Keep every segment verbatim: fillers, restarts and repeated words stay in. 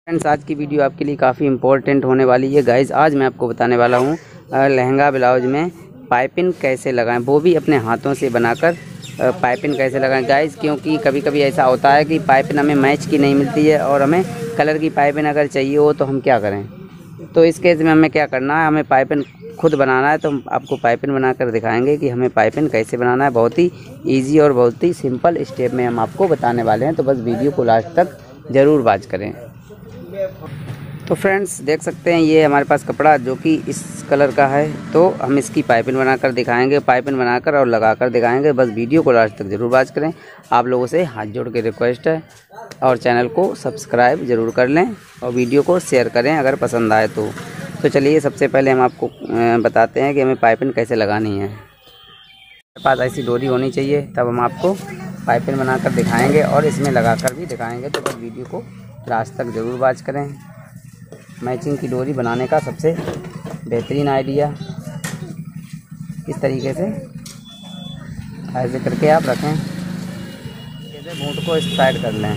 Friends, आज की video आपके लिए काफ़ी इंपॉर्टेंट होने वाली है। गाइज, आज मैं आपको बताने वाला हूँ लहंगा ब्लाउज में पाइपिंग कैसे लगाएं, वो भी अपने हाथों से बनाकर पाइपिंग कैसे लगाएं। गाइज, क्योंकि कभी कभी ऐसा होता है कि पाइपिंग हमें मैच की नहीं मिलती है और हमें कलर की पाइपिंग अगर चाहिए हो तो हम क्या करें। तो इस केस में हमें क्या करना है, हमें पाइपिंग खुद बनाना है। तो हम आपको पाइपिंग बनाकर दिखाएंगे कि हमें पाइपिंग कैसे बनाना है। बहुत ही ईजी और बहुत ही सिंपल स्टेप में हम आपको बताने वाले हैं, तो बस वीडियो को लास्ट तक ज़रूर वॉच करें। तो फ्रेंड्स, देख सकते हैं ये हमारे पास कपड़ा जो कि इस कलर का है, तो हम इसकी पाइपिंग बनाकर दिखाएंगे, पाइपिंग बनाकर और लगाकर दिखाएंगे। बस वीडियो को लास्ट तक ज़रूर वॉच करें। आप लोगों से हाथ जोड़ के रिक्वेस्ट है, और चैनल को सब्सक्राइब ज़रूर कर लें और वीडियो को शेयर करें अगर पसंद आए तो। तो चलिए, सबसे पहले हम आपको बताते हैं कि हमें पाइपिंग कैसे लगानी है। हमारे पास ऐसी डोरी होनी चाहिए, तब हम आपको पाइपिंग बनाकर दिखाएंगे और इसमें लगाकर भी दिखाएंगे। तो बस वीडियो को लास्ट तक ज़रूर वॉच करें। मैचिंग की डोरी बनाने का सबसे बेहतरीन आइडिया इस तरीके से ऐसे करके आप रखें, जैसे बूट को इस साइड कर लें।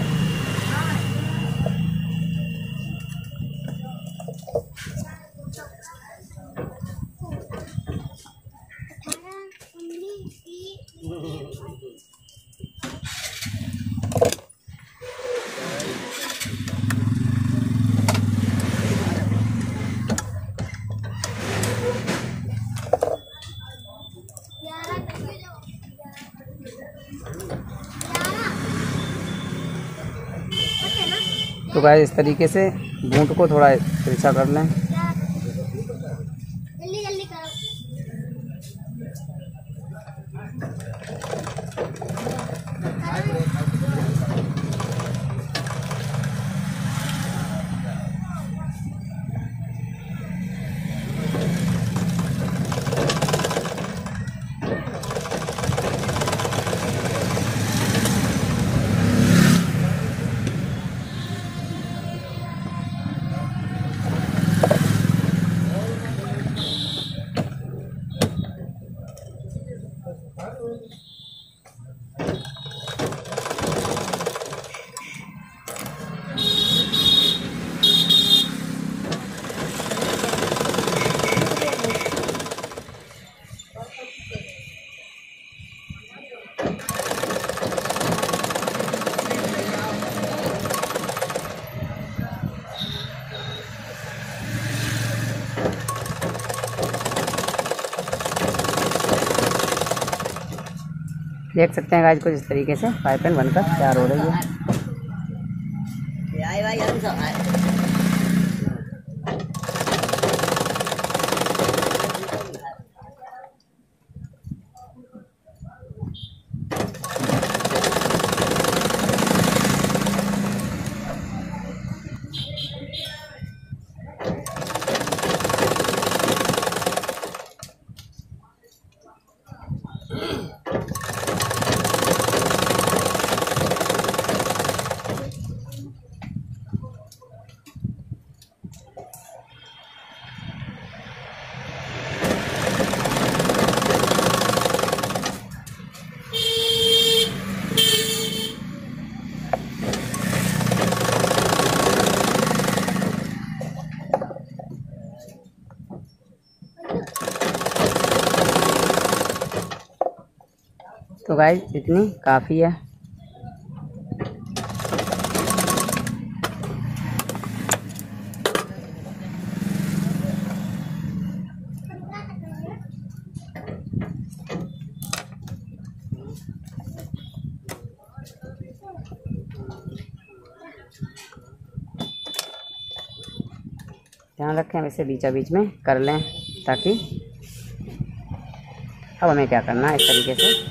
तो गाइस, इस तरीके से बूट को थोड़ा तिरछा कर लें। जल्दी जल्दी करो। देख सकते हैं गाइस, कुछ इस तरीके से पाइपिंग बनकर तैयार हो रही है। तो गाइस, इतनी काफ़ी है। ध्यान रखें, हम इसे बीचा बीच में कर लें, ताकि अब हमें क्या करना है, इस तरीके से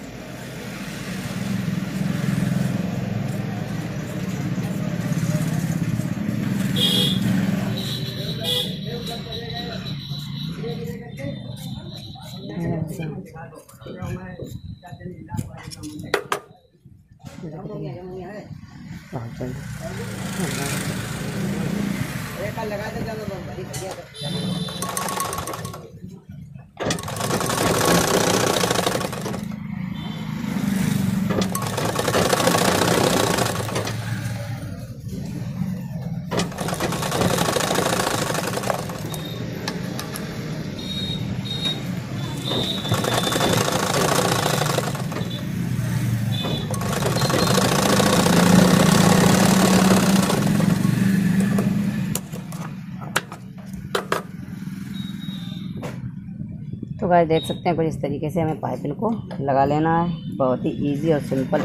बहुत जल्दी लगा तो गाइस देख सकते हैं कुछ इस तरीके से हमें पाइपिंग को लगा लेना है, बहुत ही इजी और सिंपल।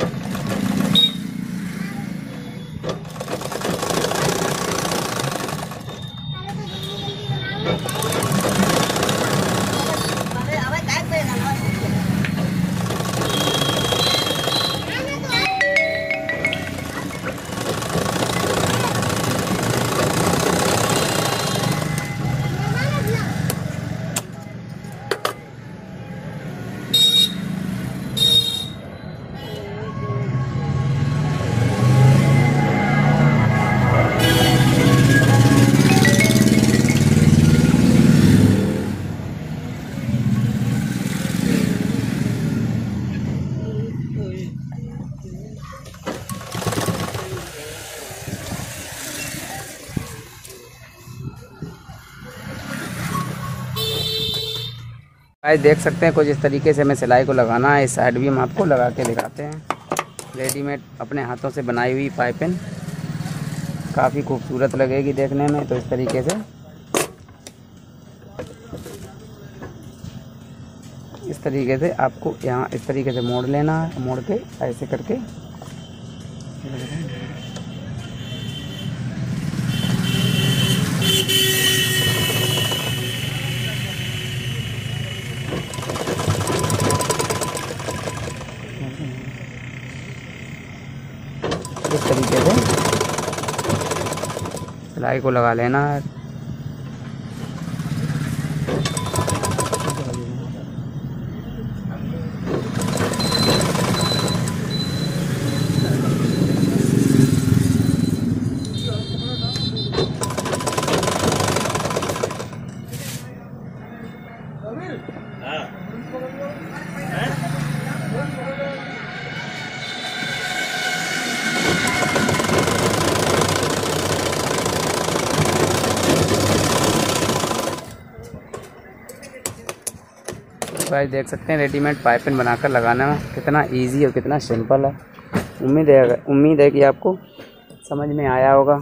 गाइस देख सकते हैं कुछ इस तरीके से हमें सिलाई को लगाना है। इस साइड भी हम आपको लगा के दिखाते हैं। रेडीमेड अपने हाथों से बनाई हुई पाइपिंग काफ़ी खूबसूरत लगेगी देखने में। तो इस तरीके से इस तरीके से आपको यहाँ इस तरीके से मोड़ लेना है, मोड़ के ऐसे करके इस तरीके से सिलाई को लगा लेना है। गाइस देख सकते हैं रेडीमेड पाइपिंग बनाकर लगाना कितना इजी और कितना सिंपल है। उम्मीद है उम्मीद है कि आपको समझ में आया होगा।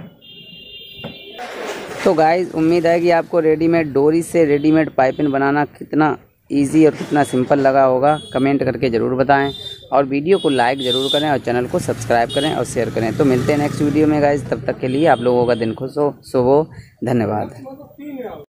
तो गाइस उम्मीद है कि आपको रेडीमेड डोरी से रेडीमेड पाइपिंग बनाना कितना इजी और कितना सिंपल लगा होगा। कमेंट करके ज़रूर बताएं और वीडियो को लाइक ज़रूर करें और चैनल को सब्सक्राइब करें और शेयर करें। तो मिलते हैं नेक्स्ट वीडियो में गाइस, तब तक के लिए आप लोगों का दिन खुश हो, शुभ हो। धन्यवाद।